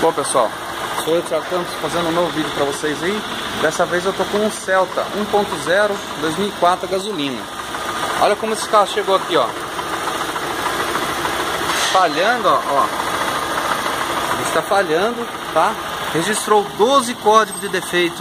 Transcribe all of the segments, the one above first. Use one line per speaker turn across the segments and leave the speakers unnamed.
Bom, pessoal, sou eu, Thiago Campos, fazendo um novo vídeo para vocês aí. Dessa vez eu tô com um Celta 1.0 2004 gasolina. Olha como esse carro chegou aqui, ó. Falhando, ó. Ele está falhando, tá? Registrou 12 códigos de defeito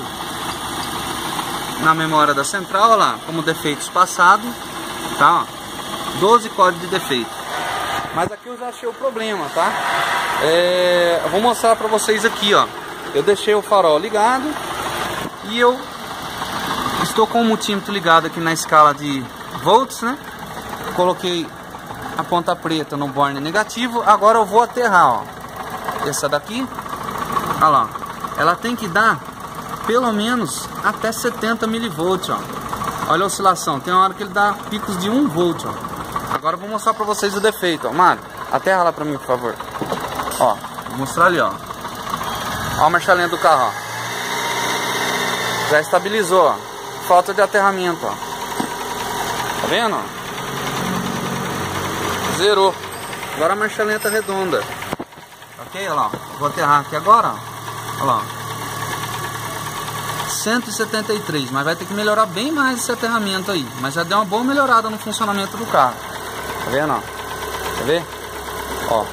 na memória da central, olha lá, como defeitos passados, tá? 12 códigos de defeito. Mas aqui eu já achei o problema, tá? Eu vou mostrar pra vocês aqui, ó. Eu deixei o farol ligado e eu estou com o multímetro ligado aqui na escala de volts, né? Coloquei a ponta preta no borne negativo. Agora eu vou aterrar, ó. Essa daqui, olha lá, ela tem que dar pelo menos até 70 milivolts, ó. Olha a oscilação, tem uma hora que ele dá picos de 1 volt, ó. Agora eu vou mostrar pra vocês o defeito, ó. Mário, aterra lá pra mim, por favor. Ó, vou mostrar ali, ó. Ó a marcha lenta do carro, ó. Já estabilizou, ó. Falta de aterramento, ó. Tá vendo, ó? Zerou. Agora a marcha lenta redonda. Ok, olha lá, ó. Vou aterrar aqui agora, ó. Olha lá, ó. 173, mas vai ter que melhorar bem mais esse aterramento aí. Mas já deu uma boa melhorada no funcionamento do carro. Tá vendo, ó? Quer ver? Ó.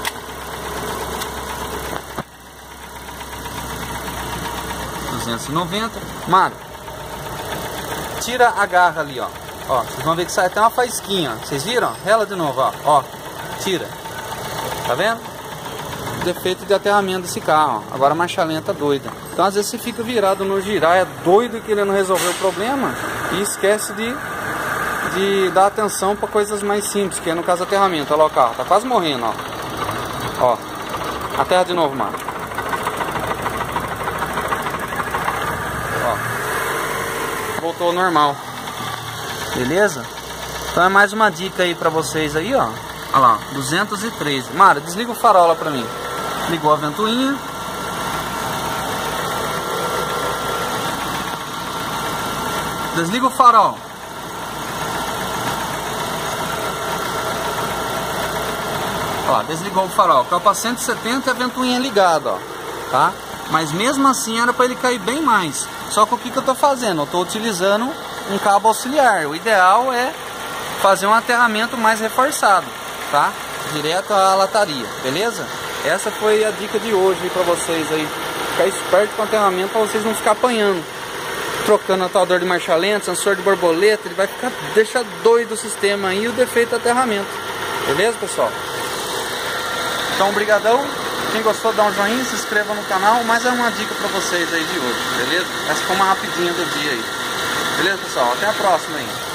Mano, tira a garra ali, ó. Ó, vocês vão ver que sai até uma faísquinha, ó. Vocês viram? Rela de novo, ó. Ó, tira. Tá vendo? Defeito de aterramento desse carro, ó. Agora a marcha lenta doida. Então às vezes você fica virado no girar, é doido querendo resolver o problema e esquece de dar atenção para coisas mais simples, que é no caso aterramento. Olha lá o carro, tá quase morrendo, ó. Ó, aterra de novo, mano. Ó, voltou ao normal. Beleza? Então é mais uma dica aí pra vocês aí, ó. Olha lá, 213. Mara, desliga o farol lá pra mim. Ligou a ventoinha. Desliga o farol. Ó, desligou o farol. Caiu pra 170 e a ventoinha ligada, ó. Tá? Mas mesmo assim era pra ele cair bem mais. Só que o que eu tô fazendo? Eu tô utilizando um cabo auxiliar. O ideal é fazer um aterramento mais reforçado, tá? Direto à lataria, beleza? Essa foi a dica de hoje para vocês aí. Ficar esperto com o aterramento para vocês não ficar apanhando. Trocando atador de marcha lenta, sensor de borboleta, ele vai ficar, deixa doido o sistema aí, o defeito do aterramento. Beleza, pessoal? Então, brigadão. Quem gostou, dá um joinha, se inscreva no canal. Mas é uma dica para vocês aí de hoje, beleza? Essa foi uma rapidinha do dia aí. Beleza, pessoal? Até a próxima aí.